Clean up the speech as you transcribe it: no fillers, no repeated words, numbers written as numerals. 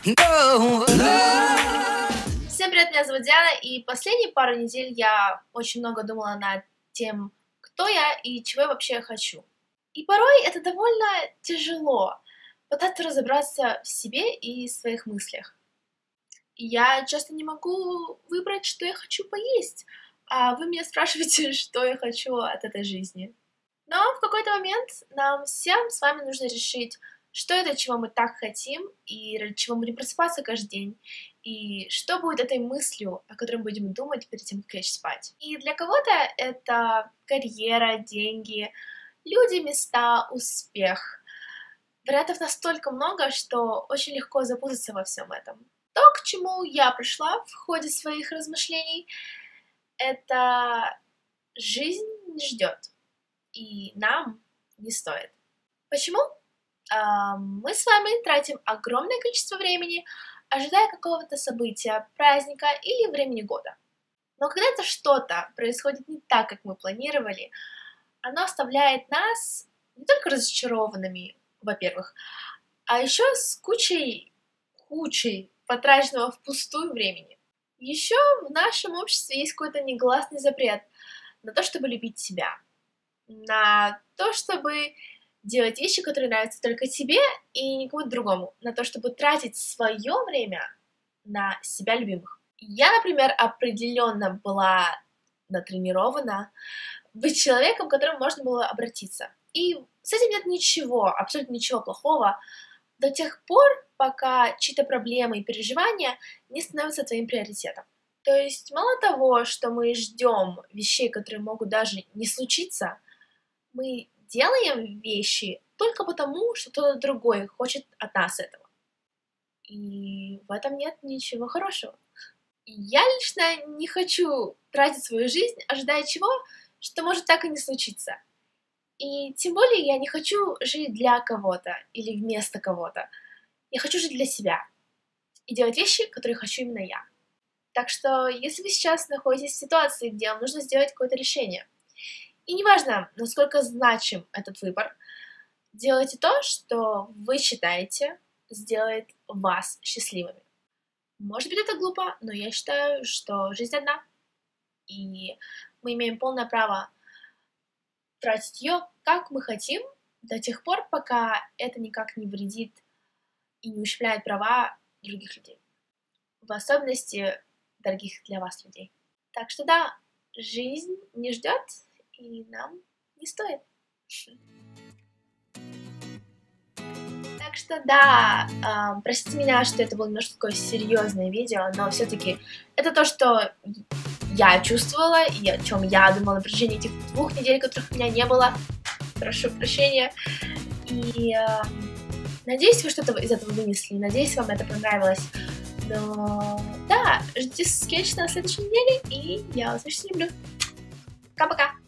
Всем привет, меня зовут Диана, и последние пару недель я очень много думала над тем, кто я и чего я вообще хочу. И порой это довольно тяжело пытаться разобраться в себе и своих мыслях. И я часто не могу выбрать, что я хочу поесть, а вы меня спрашиваете, что я хочу от этой жизни. Но в какой-то момент нам всем с вами нужно решить, что это, чего мы так хотим, и ради чего мы будем просыпаться каждый день, и что будет этой мыслью, о которой мы будем думать перед тем, как лечь спать. И для кого-то это карьера, деньги, люди, места, успех. Вариантов настолько много, что очень легко запутаться во всем этом. То, к чему я пришла в ходе своих размышлений, это жизнь не ждет, и нам не стоит. Почему? Мы с вами тратим огромное количество времени, ожидая какого-то события, праздника или времени года. Но когда это что-то происходит не так, как мы планировали, оно оставляет нас не только разочарованными, во-первых, а еще с кучей потраченного впустую времени. Еще в нашем обществе есть какой-то негласный запрет на то, чтобы любить себя, на то, чтобы делать вещи, которые нравятся только тебе и никому другому, на то, чтобы тратить свое время на себя любимых. Я, например, определенно была натренирована быть человеком, к которому можно было обратиться. И с этим нет ничего, абсолютно ничего плохого, до тех пор, пока чьи-то проблемы и переживания не становятся твоим приоритетом. То есть мало того, что мы ждем вещей, которые могут даже не случиться, мы делаем вещи только потому, что кто-то другой хочет от нас этого. И в этом нет ничего хорошего. Я лично не хочу тратить свою жизнь, ожидая чего, что может так и не случиться. И тем более я не хочу жить для кого-то или вместо кого-то. Я хочу жить для себя и делать вещи, которые хочу именно я. Так что, если вы сейчас находитесь в ситуации, где вам нужно сделать какое-то решение, и неважно, насколько значим этот выбор, делайте то, что вы считаете сделает вас счастливыми. Может быть, это глупо, но я считаю, что жизнь одна, и мы имеем полное право тратить ее, как мы хотим, до тех пор, пока это никак не вредит и не ущемляет права других людей. В особенности дорогих для вас людей. Так что да, жизнь не ждет, и нам не стоит. Так что да, простите меня, что это было немножко такое серьезное видео, но все-таки это то, что я чувствовала и о чем я думала на протяжении этих 2 недель, которых у меня не было. Прошу прощения. И надеюсь, вы что-то из этого вынесли, надеюсь, вам это понравилось. Но да, ждите скетч на следующей неделе, и я вас очень люблю. Пока-пока!